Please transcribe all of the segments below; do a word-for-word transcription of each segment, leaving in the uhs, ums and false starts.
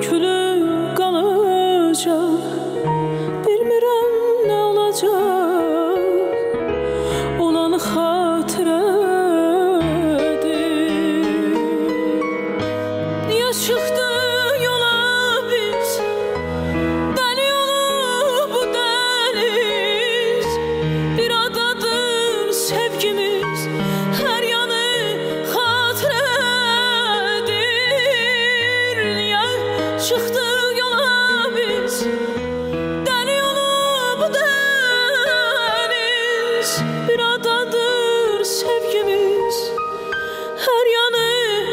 külü qalacaq, bilmirəm nə olacaq, olan xatirədir. Niyə çıxdıq yola biz, dəli yolu bu dəniz, bir adadır sevgimiz, hər yanı xatirədir. Niyə çıxdıq yola biz, dəli yolu bu dəniz, bir adadır sevgimiz, hər yanı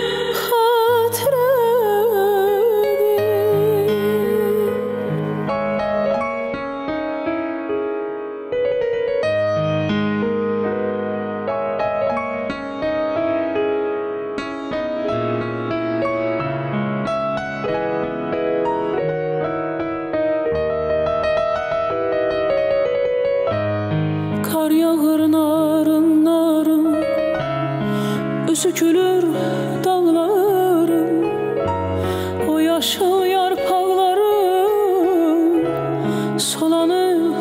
kar yağır narın narın, üzükülür dağların, o yaşıl yarpaqların solanı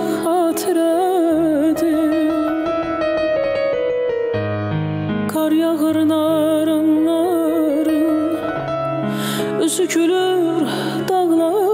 xatirədir. Kar yağır narın narın, üzükülür dağların,